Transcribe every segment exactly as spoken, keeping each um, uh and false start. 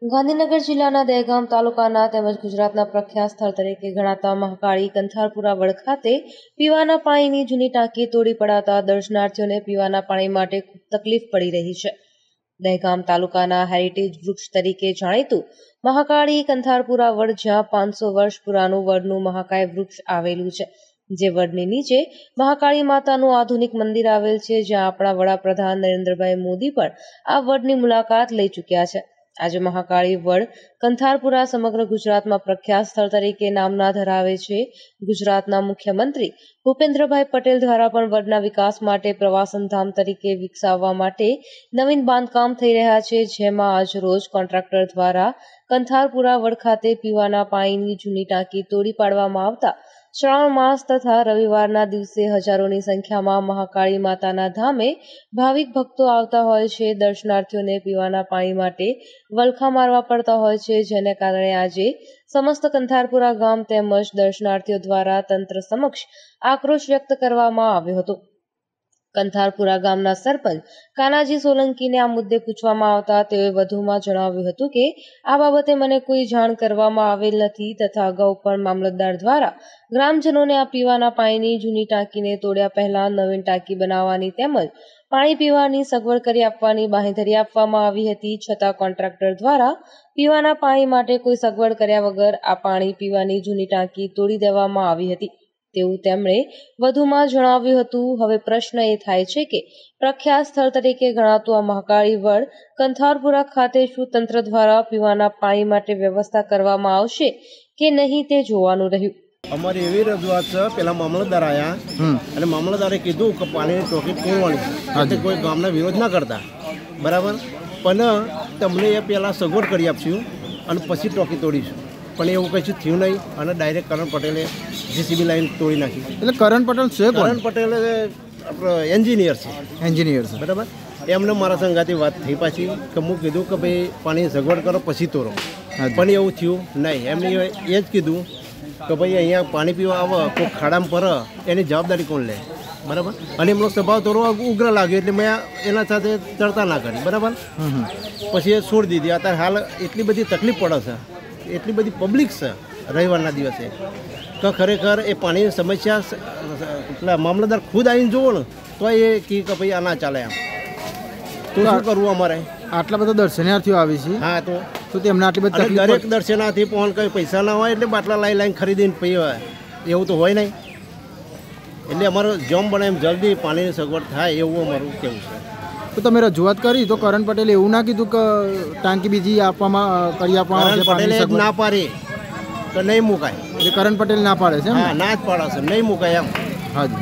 ગાંધીનગર જિલ્લાના દહેગામ તાલુકાના તેમજ ગુજરાતના પ્રખ્યાત સ્થળ તરીકે ગણાતા મહાકાળી કંથારપુરા વડ ખાતે પીવાના પાણીની જૂની ટાંકી તોડી પડાતા દર્શનાર્થીઓને પીવાના પાણી માટે ખૂબ તકલીફ પડી રહી છે। દહેગામ તાલુકાના હેરિટેજ વૃક્ષ તરીકે જાણીતું મહાકાળી કંથારપુરા વડ, જ્યાં પાંચસો વર્ષ પુરાનું વડનું મહાકાય વૃક્ષ આવેલું છે, જે વડની નીચે મહાકાળી માતાનું આધુનિક મંદિર આવેલ છે, જ્યાં આપણા વડાપ્રધાન નરેન્દ્રભાઈ મોદી પણ આ વડની મુલાકાત લઈ ચૂક્યા છે। આજે મહાકાળી વડ કંથારપુરા સમગ્ર ગુજરાતમાં પ્રખ્યાત સ્થળ તરીકે નામના ધરાવે છે। ગુજરાતના મુખ્યમંત્રી ભૂપેન્દ્રભાઈ પટેલ દ્વારા પણ વડના વિકાસ માટે પ્રવાસન ધામ તરીકે વિકસાવવા માટે નવીન બાંધકામ થઈ રહ્યા છે, જેમાં આજ રોજ કોન્ટ્રાક્ટર દ્વારા કંથારપુરા વડ ખાતે પીવાના પાણીની જૂની ટાંકી તોડી પાડવામાં આવતા શ્રાવણ માસ તથા રવિવારના દિવસે હજારોની સંખ્યામાં મહાકાળી માતાના ધામે ભાવિક ભક્તો આવતા હોય છે। દર્શનાર્થીઓને પીવાના પાણી માટે વલખા મારવા પડતા હોય છે, જેને કારણે આજે સમસ્ત કંથારપુરા ગામ તેમજ દર્શનાર્થીઓ દ્વારા તંત્ર સમક્ષ આક્રોશ વ્યક્ત કરવામાં આવ્યો હતો। કંથારપુરા ગામના સરપંચ કાનાજી સોલંકીને આ મુદ્દે પૂછવામાં આવતા તેઓએ વધુમાં જણાવ્યું હતું કે આ બાબતે મને કોઈ જાણ કરવામાં આવેલ નથી તથા અગાઉ પણ મામલતદાર દ્વારા ગ્રામજનોને આ પીવાના પાણીની જૂની ટાંકીને તોડ્યા પહેલા નવીન ટાંકી બનાવવાની તેમજ પાણી પીવાની સગવડ કરી આપવાની બાંહેધરી આપવામાં આવી હતી, છતાં કોન્ટ્રાક્ટર દ્વારા પીવાના પાણી માટે કોઈ સગવડ કર્યા વગર આ પાણી પીવાની જૂની ટાંકી તોડી દેવામાં આવી હતી તેવું તેમણે વધુમાં જણાવ્યું હતું। હવે પ્રશ્ન એ થાય છે કે પ્રખ્યાત સ્થળ તરીકે ગણાતું આ મહાકાળી વડ કંથારપુરા ખાતે શું તંત્ર દ્વારા પીવાના પાણી માટે વ્યવસ્થા કરવામાં આવશે કે નહીં તે જોવાનું રહ્યું। અમારી એવી રજૂઆત છે, પેલા મામલતદાર આવ્યા અને મામલતદારે કીધું કે પાણીની ટોકી તોડવાની, એટલે કોઈ ગામના વિરોધ ના કરતા, બરાબર, પણ તમને એ પહેલાં સગવડ કરી આપશું અને પછી ટોકી તોડીશું, પણ એવું કશું થયું નહીં અને ડાયરેક્ટ કરણ પટેલે જીસીબી લાઈન તોડી નાખી। એટલે કરણ પટેલ છે, કરણ પટેલ આપણો એન્જિનિયર છે, એન્જિનિયર છે, બરાબર। એમને મારા સંગાથી વાત થઈ પાછી કે હું કીધું કે ભાઈ પાણીની સગવડ કરો પછી તોડો, પણ એવું થયું નહીં। એમને એ જ કીધું કે ભાઈ અહીંયા પાણી પીવા આવે કોઈ ખાડામાં પર એની જવાબદારી કોણ લે, બરાબર। અને એમનો સ્વભાવ થોડો ઉગ્ર લાગ્યો એટલે મેં એના સાથે ચર્ચા ના કરી, બરાબર। પછી એ છોડી દીધી। અત્યારે હાલ એટલી બધી તકલીફ પડે છે, એટલી બધી પબ્લિક છે રવિવારના દિવસે તો ખરેખર એ પાણીની સમસ્યા એટલે મામલતદાર ખુદ આવીને જોવો ને તો એ કહે કે ભાઈ આ ના ચાલે, એમ તો શું કરવું અમારે? આટલા બધા દર્શનાર્થીઓ આવી છે, હા, તો તો તેમને આટલી બધી દરેક દર્શનાર્થી પણ કંઈ પૈસા ના હોય એટલે બાટલા લાઈ લાઈને ખરીદીને પીવે, એવું તો હોય નહીં। એટલે અમારો જેમ બને એમ જલ્દી પાણીની સગવડ થાય એવું અમારું કેવું છે। તો તમે રજૂઆત કરી તો કરણ પટેલે એવું ના કીધું કે ટાંકી બીજી આપવામાં કરી આપવામાં પટેલે ના પાડી તો નહીં મુકાય, એટલે કરણ પટેલ ના પાડે છે? હા, ના જ પાડે છે, નહીં મુકાય એમ। હાજી,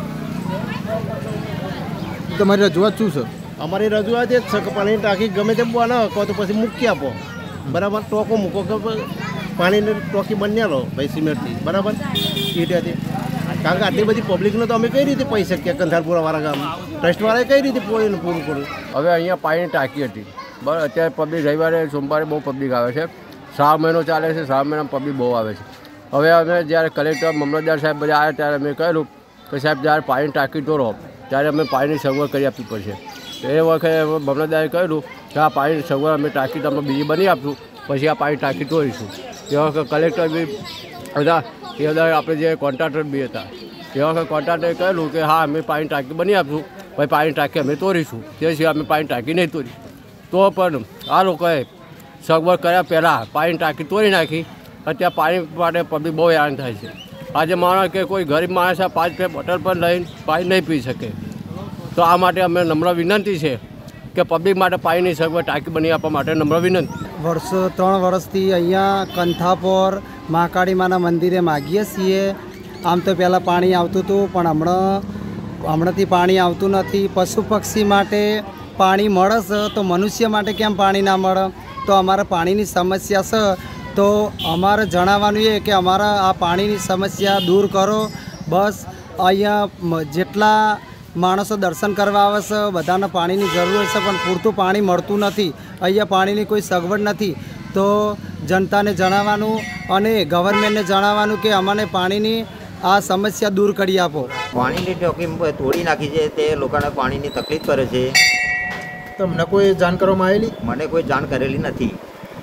તમારી રજૂઆત શું છે? અમારી રજૂઆત એ જ છે કે પાણીની ટાંકી ગમે તે બનાવો કહો તો પછી મૂકી આપો, બરાબર, ટોકો મૂકો કે પાણીની ટોકી બની લો ભાઈ સિમેન્ટની, બરાબર, ઈટેથી, કારણ કે આટલી બધી પબ્લિકને તો અમે કઈ રીતે પહી શકીએ? કંથારપુરાવાળા ગામ ટ્રસ્ટવાળાએ કઈ રીતે પોઈને પૂરું કર્યું? હવે અહીંયા પાણીની ટાંકી હતી, બરાબર, અત્યારે પબ્લિક રવિવારે સોમવારે બહુ પબ્લિક આવે છે, શ્રાવણ મહિનો ચાલે છે, શ્રાવણ મહિનામાં પબ્લિક બહુ આવે છે। હવે અમે જ્યારે કલેક્ટર મામલતદાર સાહેબ બધા આવ્યા ત્યારે અમે કહેલું કે સાહેબ જ્યારે પાણીની ટાંકી તોડો ત્યારે અમે પાણીની સગવડ કરી આપવી પડશે। એ વખતે મામલતદારે કહ્યું કે આ પાણીની સગવડ અમે ટાંકી તમે બીજી બની આપશું, પછી આ પાણી ટાંકી તોડીશું। એ વખતે કલેક્ટર બી હતા, એ બધા આપણે જે કોન્ટ્રાક્ટર બી હતા, એ વખતે કોન્ટ્રાક્ટરે કહેલું કે હા અમે પાણી ટાંકી બની આપશું, પછી પાણી ટાંકી અમે તોડીશું, તે સિવાય અમે પાણી ટાંકી નહીં તોડી। તો પણ આ લોકોએ સગવડ કર્યા પહેલાં પાણીની ટાંકી તોડી નાખી, અત્યારે પાણી માટે પબ્લિક બહુ હેરાન થાય છે। આજે માણસ કે કોઈ ગરીબ માણસ આ પાંચ પે બોટલ પર લઈને પાણી નહીં પી શકે, તો આ માટે અમે નમ્ર વિનંતી છે કે પબ્લિક માટે પાણીની સગવડ ટાંકી બની આપવા માટે નમ્ર વિનંતી। વર્ષો ત્રણ વર્ષથી અહીંયા કંથાપોર મહાકાળી માના મંદિરે માગીએ છીએ। આમ તો પહેલાં પાણી આવતું હતું, પણ હમણાં હમણાંથી પાણી આવતું નથી। પશુ પક્ષી માટે પાણી મળે છે તો મનુષ્ય માટે કેમ પાણી ના મળે? તો અમારે પાણીની સમસ્યા છે, તો અમારે જણાવવાનું એ કે અમારા આ પાણીની સમસ્યા દૂર કરો બસ। અહીંયા જેટલા માણસો દર્શન કરવા આવે છે બધાને પાણીની જરૂર છે, પણ પૂરતું પાણી મળતું નથી, અહીંયા પાણીની કોઈ સગવડ નથી। તો જનતાને જણાવવાનું અને ગવર્મેન્ટને જણાવવાનું કે અમને પાણીની આ સમસ્યા દૂર કરી આપો। પાણીની ટાંકી તોડી નાખી છે, તે લોકોને પાણીની તકલીફ કરે છે। તમને કોઈ જાણ કરવામાં આવેલી? મને કોઈ જાણ કરેલી નથી।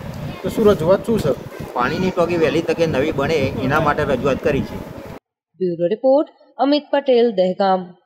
તો શું રજૂઆત શું છે? પાણીની ટાંકી વહેલી તકે નવી બને એના માટે રજૂઆત કરી છે. Bureau report Amit Patel, Dehgam.